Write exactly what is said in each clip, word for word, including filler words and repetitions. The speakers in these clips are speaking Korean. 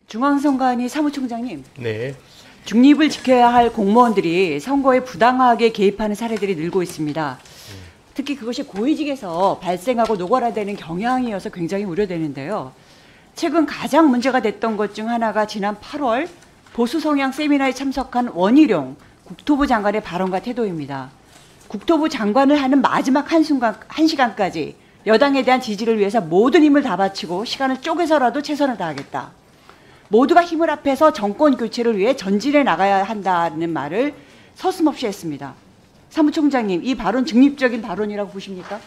중앙선관위 사무총장님. 네. 중립을 지켜야 할 공무원들이 선거에 부당하게 개입하는 사례들이 늘고 있습니다. 특히 그것이 고위직에서 발생하고 노골화되는 경향이어서 굉장히 우려되는데요. 최근 가장 문제가 됐던 것 중 하나가 지난 팔월 보수 성향 세미나에 참석한 원희룡 국토부 장관의 발언과 태도입니다. 국토부 장관을 하는 마지막 한순간, 한 시간까지 여당에 대한 지지를 위해서 모든 힘을 다 바치고 시간을 쪼개서라도 최선을 다하겠다. 모두가 힘을 합해서 정권 교체를 위해 전진해 나가야 한다는 말을 서슴없이 했습니다. 사무총장님, 이 발언 중립적인 발언이라고 보십니까?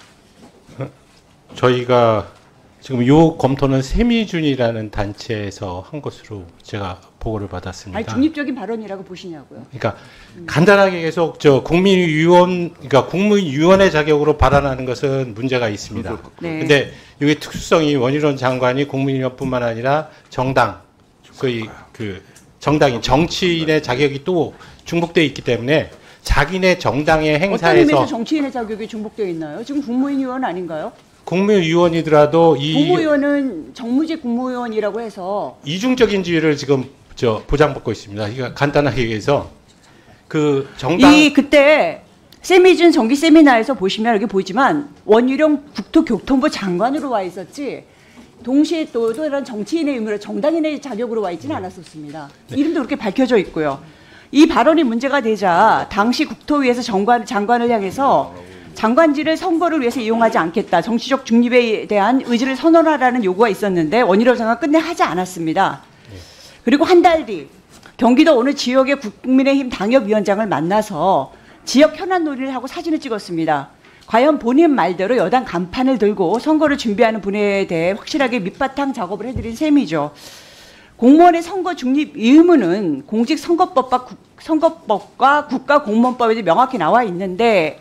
저희가 지금 요 검토는 세미준이라는 단체에서 한 것으로 제가 보고를 받았습니다. 아니, 중립적인 발언이라고 보시냐고요? 그러니까 음. 간단하게 계속 저 국민위원, 그러니까 국무위원회 자격으로 발언하는 것은 문제가 있습니다. 그런데 네. 이게 특수성이 원희룡 장관이 국무위원뿐만 아니라 정당, 거의 그 정당인 정치인의 자격이 또 중복되어 있기 때문에 자기네 정당의 행사에서 어떤 의미에서 정치인의 자격이 중복되어 있나요? 지금 국무위원 아닌가요? 국무위원이더라도 이 국무위원은 정무직 국무위원이라고 해서 이중적인 지위를 지금 저 보장받고 있습니다. 그러니까 간단하게 얘기해서 그 정당 이 그때 세미준 정기 세미나에서 보시면 여기 보이지만 원희룡 국토교통부 장관으로 와 있었지 동시에 또 다른 정치인의 의무로 정당인의 자격으로 와 있지는 않았었습니다. 네. 이름도 그렇게 밝혀져 있고요. 이 발언이 문제가 되자 당시 국토위에서 정관, 장관을 향해서 장관직을 선거를 위해서 이용하지 않겠다. 정치적 중립에 대한 의지를 선언하라는 요구가 있었는데 원희룡 장관 끝내 하지 않았습니다. 그리고 한 달 뒤 경기도 어느 지역의 국민의힘 당협위원장을 만나서 지역 현안 논의를 하고 사진을 찍었습니다. 과연 본인 말대로 여당 간판을 들고 선거를 준비하는 분에 대해 확실하게 밑바탕 작업을 해드린 셈이죠. 공무원의 선거 중립 의무는 공직선거법과, 국, 선거법과 국가공무원법에 명확히 나와 있는데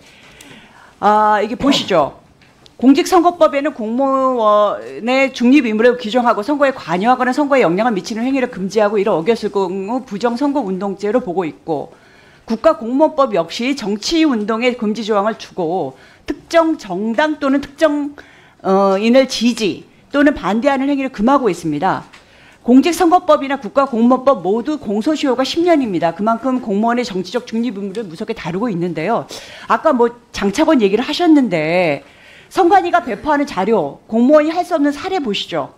아, 이게 보시죠. 공직선거법에는 공무원의 중립 의무를 규정하고 선거에 관여하거나 선거에 영향을 미치는 행위를 금지하고 이를 어겼을 경우 부정선거운동죄로 보고 있고 국가공무원법 역시 정치운동의 금지 조항을 주고 특정 정당 또는 특정인을 지지 또는 반대하는 행위를 금하고 있습니다. 공직선거법이나 국가공무원법 모두 공소시효가 십 년입니다. 그만큼 공무원의 정치적 중립 의무를 무섭게 다루고 있는데요. 아까 뭐 장차관 얘기를 하셨는데 선관위가 배포하는 자료, 공무원이 할 수 없는 사례 보시죠.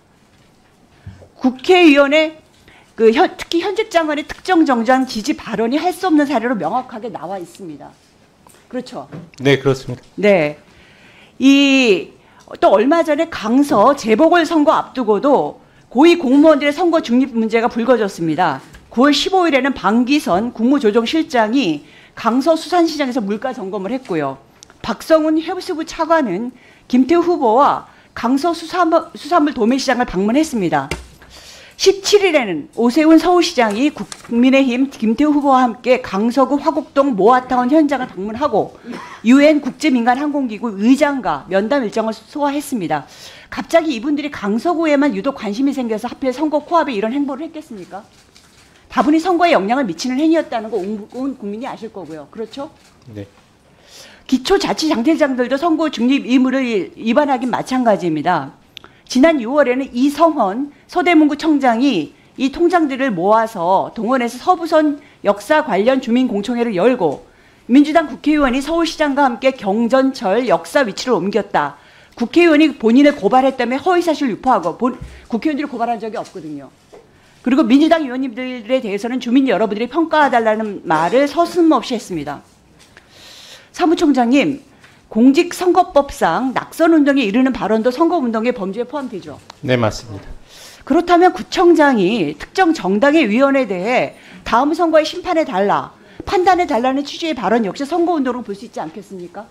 국회의원의 그 현, 특히 현직 장관의 특정 정당 지지 발언이 할 수 없는 사례로 명확하게 나와 있습니다. 그렇죠? 네, 그렇습니다. 네. 이 또 얼마 전에 강서 재보궐선거 앞두고도 고위 공무원들의 선거 중립 문제가 불거졌습니다. 구월 십오일에는 방기선 국무조정실장이 강서 수산시장에서 물가 점검을 했고요. 박성훈 해수부 차관은 김태우 후보와 강서 수산물, 수산물 도매시장을 방문했습니다. 십칠일에는 오세훈 서울시장이 국민의힘 김태우 후보와 함께 강서구 화곡동 모아타운 현장을 방문하고 유엔 국제민간항공기구 의장과 면담 일정을 소화했습니다. 갑자기 이분들이 강서구에만 유독 관심이 생겨서 하필 선거 코앞에 이런 행보를 했겠습니까? 다분히 선거에 영향을 미치는 행위였다는 거 온 국민이 아실 거고요. 그렇죠? 네. 기초자치장대장들도 선거 중립 의무를 위반하긴 마찬가지입니다. 지난 유월에는 이성헌 서대문구 청장이 이 통장들을 모아서 동원해서 서부선 역사 관련 주민공청회를 열고 민주당 국회의원이 서울시장과 함께 경전철 역사 위치를 옮겼다. 국회의원이 본인을 고발했다며 허위사실 유포하고 본, 국회의원들을 고발한 적이 없거든요. 그리고 민주당 의원님들에 대해서는 주민 여러분들이 평가해달라는 말을 서슴없이 했습니다. 사무총장님, 공직선거법상 낙선운동에 이르는 발언도 선거운동의 범죄에 포함되죠? 네, 맞습니다. 그렇다면 구청장이 특정 정당의 위원에 대해 다음 선거의 심판에 달라, 판단에 달라는 취지의 발언 역시 선거운동으로 볼 수 있지 않겠습니까?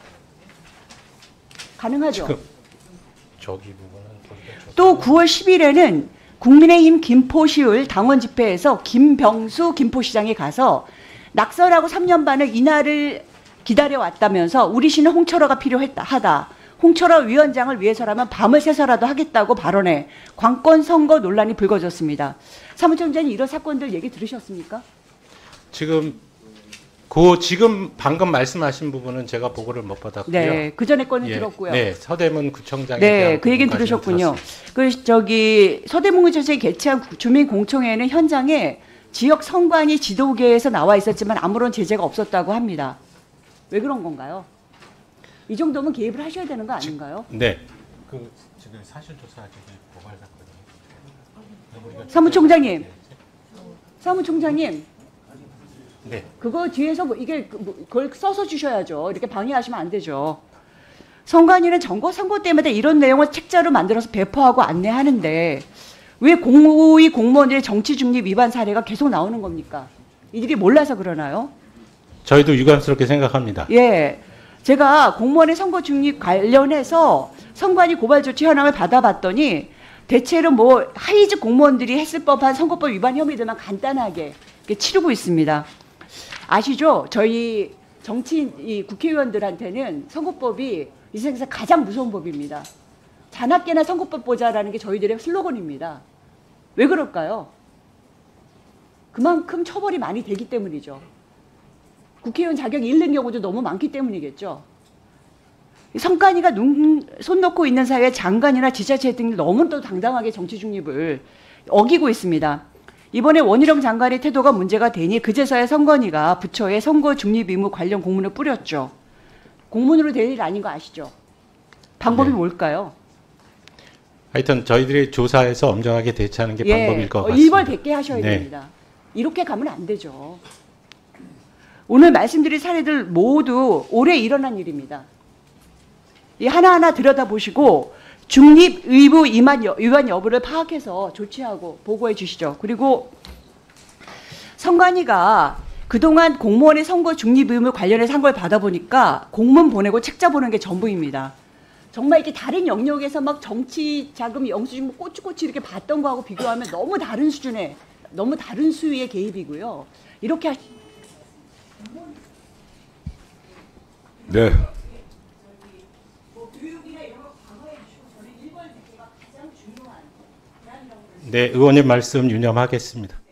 가능하죠? 지금 저기 부분은 또 구월 십일에는 국민의힘 김포시을 당원 집회에서 김병수 김포시장이 가서 낙선하고 삼 년 반을 이날을 기다려왔다면서 우리 시는 홍철호가 필요하다. 홍철호 위원장을 위해서라면 밤을 새서라도 하겠다고 발언해 관권 선거 논란이 불거졌습니다. 사무총장님 이런 사건들 얘기 들으셨습니까? 지금 그 지금 방금 말씀하신 부분은 제가 보고를 못 받았고요. 네, 그 전에 거는 예, 들었고요. 네, 서대문 구청장에 네, 대한 그 얘기는 부분까지는 들으셨군요. 들었습니다. 그 저기 서대문구청장이 개최한 구- 주민공청회는 현장에 지역 선관위 지도계에서 나와 있었지만 아무런 제재가 없었다고 합니다. 왜 그런 건가요? 이 정도면 개입을 하셔야 되는 거 아닌가요? 네. 그 지금 사실조사 저기 고발 사건이 사무총장님, 사무총장님, 네. 그거 뒤에서 뭐 이게 그 뭐 그걸 써서 주셔야죠. 이렇게 방해하시면 안 되죠. 선관위는 정보 선거 때마다 이런 내용을 책자로 만들어서 배포하고 안내하는데 왜 공무위 공무원들의 정치 중립 위반 사례가 계속 나오는 겁니까? 이들이 몰라서 그러나요? 저희도 유감스럽게 생각합니다. 예. 제가 공무원의 선거 중립 관련해서 선관위 고발 조치 현황을 받아봤더니 대체로 뭐 하위직 공무원들이 했을 법한 선거법 위반 혐의들만 간단하게 이렇게 치르고 있습니다. 아시죠? 저희 정치인, 이 국회의원들한테는 선거법이 이 세상에서 가장 무서운 법입니다. 자나깨나 선거법 보자라는 게 저희들의 슬로건입니다. 왜 그럴까요? 그만큼 처벌이 많이 되기 때문이죠. 국회의원 자격이 잃는 경우도 너무 많기 때문이겠죠. 선관위가 눈, 손 놓고 있는 사이에 장관이나 지자체 등이 너무도 당당하게 정치 중립을 어기고 있습니다. 이번에 원희룡 장관의 태도가 문제가 되니 그제서야 선관위가 부처에 선거 중립 의무 관련 공문을 뿌렸죠. 공문으로 될 일 아닌 거 아시죠? 방법이 네. 뭘까요? 하여튼 저희들이 조사해서 엄정하게 대처하는 게 방법일 것 어, 같습니다. 일벌백계 하셔야 네. 됩니다. 이렇게 가면 안 되죠. 오늘 말씀드린 사례들 모두 올해 일어난 일입니다. 이 하나하나 들여다보시고 중립 의무 위반, 여, 위반 여부를 파악해서 조치하고 보고해 주시죠. 그리고 선관위가 그동안 공무원의 선거 중립 의무 관련해서 한 걸 받아보니까 공문 보내고 책자 보는 게 전부입니다. 정말 이렇게 다른 영역에서 막 정치 자금 영수증 뭐 꼬치꼬치 이렇게 봤던 거하고 비교하면 너무 다른 수준의, 너무 다른 수위의 개입이고요. 이렇게 하... 네. 네, 의원님 말씀 유념하겠습니다.